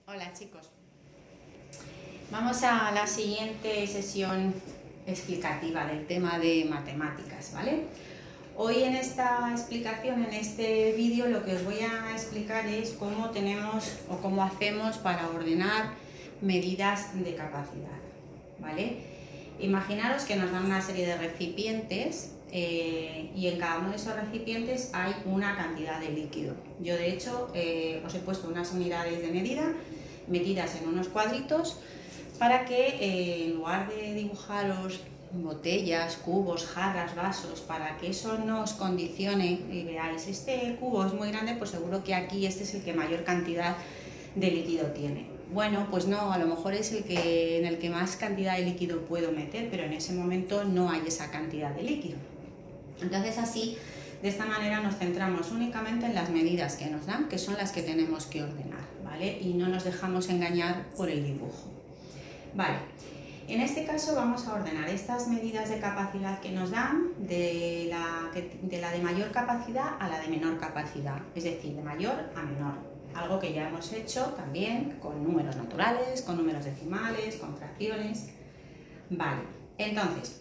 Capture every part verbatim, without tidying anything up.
Hola chicos, vamos a la siguiente sesión explicativa del tema de matemáticas, ¿vale? Hoy en esta explicación, en este vídeo, lo que os voy a explicar es cómo tenemos o cómo hacemos para ordenar medidas de capacidad, ¿vale? Imaginaros que nos dan una serie de recipientes eh, y en cada uno de esos recipientes hay una cantidad de líquido. Yo de hecho eh, os he puesto unas unidades de medida metidas en unos cuadritos para que eh, en lugar de dibujaros botellas, cubos, jarras, vasos, para que eso no os condicione y veáis, este cubo es muy grande, pues seguro que aquí este es el que mayor cantidad de líquido tiene. Bueno, pues no, a lo mejor es el que en el que más cantidad de líquido puedo meter, pero en ese momento no hay esa cantidad de líquido. Entonces así, de esta manera nos centramos únicamente en las medidas que nos dan, que son las que tenemos que ordenar, ¿vale? Y no nos dejamos engañar por el dibujo. Vale, en este caso vamos a ordenar estas medidas de capacidad que nos dan de la de, la de mayor capacidad a la de menor capacidad, es decir, de mayor a menor. Algo que ya hemos hecho también con números naturales, con números decimales, con fracciones. Vale, entonces,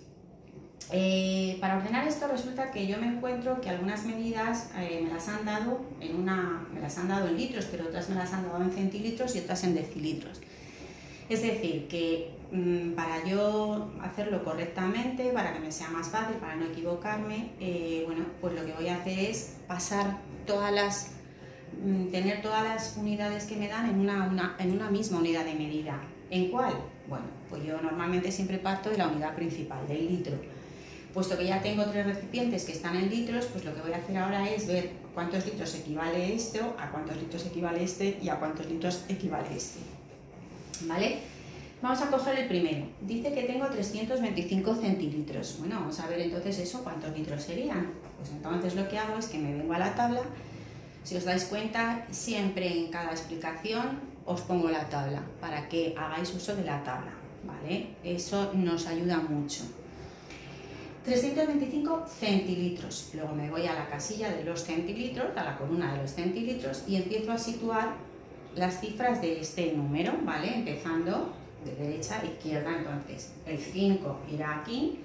eh, para ordenar esto resulta que yo me encuentro que algunas medidas eh, me las han dado en una, me las han dado en litros, pero otras me las han dado en centilitros y otras en decilitros. Es decir, que mmm, para yo hacerlo correctamente, para que me sea más fácil, para no equivocarme, eh, bueno, pues lo que voy a hacer es pasar todas las, mmm, tener todas las unidades que me dan en una, una, en una misma unidad de medida. ¿En cuál? Bueno, pues yo normalmente siempre parto de la unidad principal, del litro. Puesto que ya tengo tres recipientes que están en litros, pues lo que voy a hacer ahora es ver cuántos litros equivale esto, a cuántos litros equivale este y a cuántos litros equivale este. ¿Vale? Vamos a coger el primero. Dice que tengo trescientos veinticinco centilitros. Bueno, vamos a ver entonces eso, ¿cuántos litros serían? Pues entonces lo que hago es que me vengo a la tabla. Si os dais cuenta, siempre en cada explicación os pongo la tabla para que hagáis uso de la tabla, ¿vale? Eso nos ayuda mucho. trescientos veinticinco centilitros. Luego me voy a la casilla de los centilitros, a la columna de los centilitros y empiezo a situar las cifras de este número, ¿vale? Empezando de derecha a izquierda, entonces el cinco irá aquí,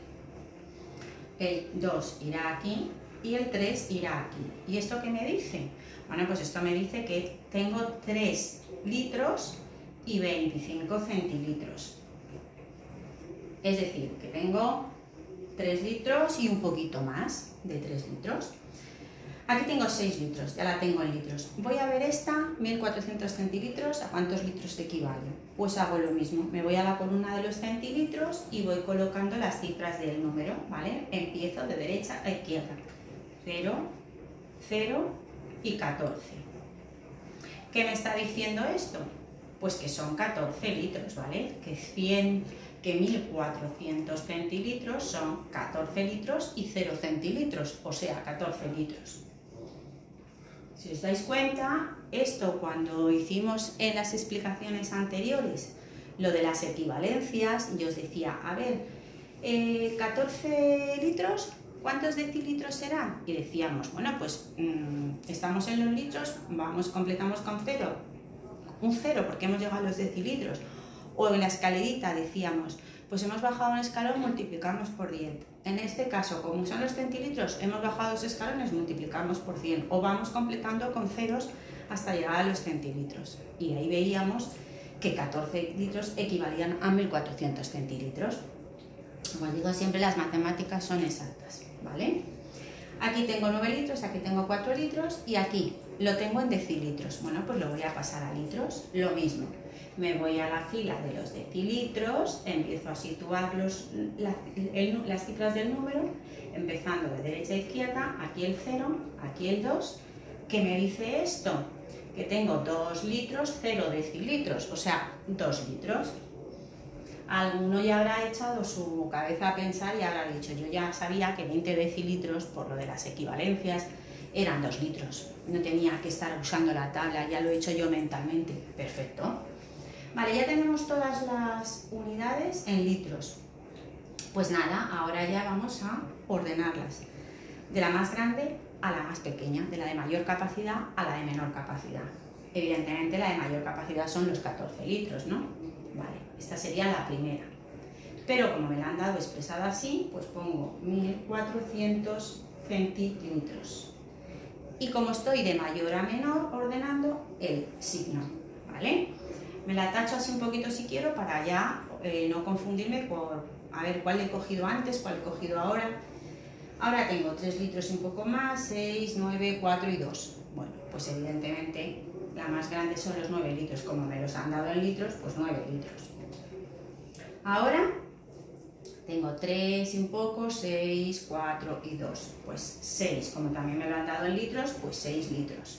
el dos irá aquí y el tres irá aquí. ¿Y esto qué me dice? Bueno, pues esto me dice que tengo tres litros y veinticinco centilitros. Es decir, que tengo tres litros y un poquito más de tres litros. Aquí tengo seis litros, ya la tengo en litros. Voy a ver esta, mil cuatrocientos centilitros, ¿a cuántos litros equivale? Pues hago lo mismo, me voy a la columna de los centilitros y voy colocando las cifras del número, ¿vale? Empiezo de derecha a izquierda. cero, cero y catorce. ¿Qué me está diciendo esto? Pues que son catorce litros, ¿vale? Que cien, que mil cuatrocientos centilitros son catorce litros y cero centilitros, o sea, catorce litros. Si os dais cuenta, esto cuando hicimos en las explicaciones anteriores lo de las equivalencias, yo os decía, a ver, eh, catorce litros, ¿cuántos decilitros serán? Y decíamos, bueno, pues mmm, estamos en los litros, vamos, completamos con cero, un cero porque hemos llegado a los decilitros. O en la escalerita decíamos, pues hemos bajado un escalón, multiplicamos por diez. En este caso, como son los centilitros, hemos bajado dos escalones, multiplicamos por cien. O vamos completando con ceros hasta llegar a los centilitros. Y ahí veíamos que catorce litros equivalían a mil cuatrocientos centilitros. Como digo, siempre las matemáticas son exactas, ¿vale? Aquí tengo nueve litros, aquí tengo cuatro litros y aquí lo tengo en decilitros. Bueno, pues lo voy a pasar a litros, lo mismo. Me voy a la fila de los decilitros, empiezo a situar los, la, el, las cifras del número, empezando de derecha a izquierda, aquí el cero, aquí el dos. ¿Qué me dice esto? Que tengo dos litros, cero decilitros, o sea, dos litros. Alguno ya habrá echado su cabeza a pensar y habrá dicho, yo ya sabía que veinte decilitros, por lo de las equivalencias, eran dos litros. No tenía que estar usando la tabla, ya lo he hecho yo mentalmente. Perfecto. Vale, ya tenemos todas las unidades en litros. Pues nada, ahora ya vamos a ordenarlas. De la más grande a la más pequeña, de la de mayor capacidad a la de menor capacidad. Evidentemente la de mayor capacidad son los catorce litros, ¿no? Vale, esta sería la primera. Pero como me la han dado expresada así, pues pongo mil cuatrocientos centilitros. Y como estoy de mayor a menor, ordenando el signo, ¿vale? Me la tacho así un poquito si quiero para ya eh, no confundirme por a ver cuál he cogido antes, cuál he cogido ahora. Ahora tengo tres litros y un poco más, seis, nueve, cuatro y dos. Bueno, pues evidentemente la más grande son los nueve litros, como me los han dado en litros, pues nueve litros. Ahora tengo tres y un poco, seis, cuatro y dos, pues seis, como también me lo han dado en litros, pues seis litros.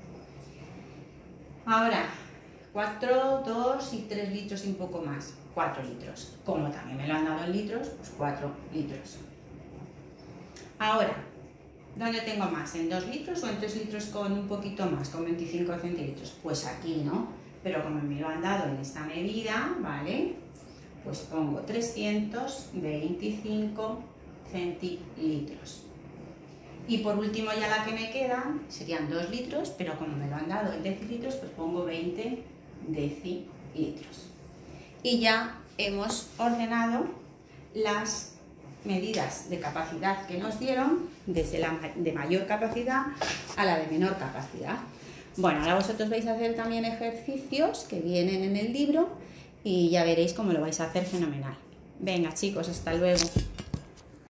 Ahora, cuatro, dos y tres litros y un poco más, cuatro litros, como también me lo han dado en litros, pues cuatro litros. Ahora, ¿dónde tengo más? ¿En dos litros o en tres litros con un poquito más, con veinticinco centilitros? Pues aquí, ¿no? Pero como me lo han dado en esta medida, ¿vale? Pues pongo trescientos veinticinco centilitros. Y por último ya la que me queda serían dos litros, pero como me lo han dado en decilitros, pues pongo veinte decilitros. Y ya hemos ordenado las medidas de capacidad que nos dieron, desde la de mayor capacidad a la de menor capacidad. Bueno, ahora vosotros vais a hacer también ejercicios que vienen en el libro y ya veréis cómo lo vais a hacer fenomenal. Venga chicos, hasta luego.